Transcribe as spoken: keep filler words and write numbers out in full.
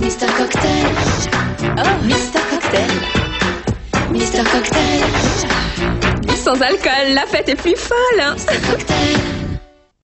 Mister Cocktail. Oh, Mister Cocktail. Mister Cocktail. Sans alcool, la fête est plus folle, hein? Mister Cocktail.